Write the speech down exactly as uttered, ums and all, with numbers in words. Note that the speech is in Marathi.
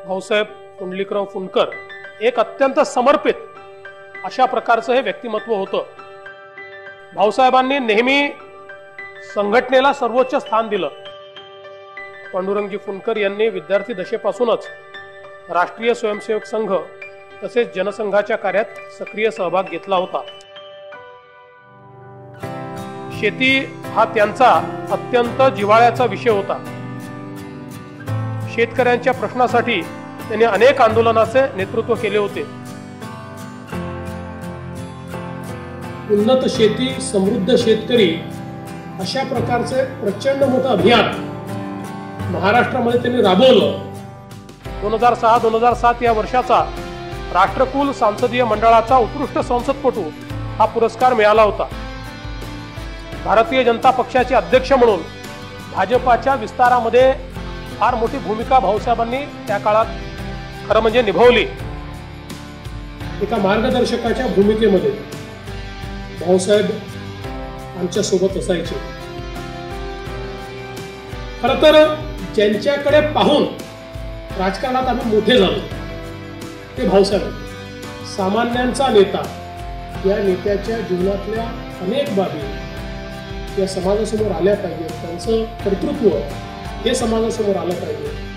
भाऊसाहेब पुंडलिकराव फुंडकर एक अत्यंत समर्पित अशा प्रकारचं हे व्यक्तिमत्व होतं। भाऊसाहेबांनी नेहमी संघटनेला सर्वोच्च स्थान दिलं। पांडुरंगजी फुंडकर यांनी विद्यार्थी दशेपासूनच राष्ट्रीय स्वयंसेवक संघ तसेच जनसंघाच्या कार्यात सक्रिय सहभाग घेतला होता। शेती हा त्यांचा अत्यंत जिव्हाळ्याचा विषय होता। शेतकऱ्यांच्या प्रश्नासाठी त्यांनी अनेक आंदोलनाचे नेतृत्व केले होते। उन्नत शेती समृद्ध शेतकरी अशा प्रकारचे प्रचंड मोठं अभियान महाराष्ट्रामध्ये त्यांनी राबवलं। दोन हजार सहा दोन हजार सात या वर्षाचा राष्ट्रकुल संसदीय मंडळाचा उत्कृष्ट संसदपटू हा पुरस्कार मिळाला होता। भारतीय जनता पक्षाचे अध्यक्ष म्हणून भाजपाच्या विस्तारामध्ये फार मोठी भूमिका भाऊसाहेबांनी त्या काळात खरं म्हणजे निभावली। एका मार्गदर्शकाच्या भूमिकेमध्ये भाऊसाहेब आमच्या सोबत असायचे। खरं तर ज्यांच्याकडे पाहून राजकारणात आम्ही मोठे झालो ते भाऊसाहेब। सामान्यांचा नेता, या नेत्याच्या जीवनातल्या अनेक बाबी या समाजासमोर आल्या पाहिजे, त्यांचं कर्तृत्व हे समाजासमोर आलं पाहिजे।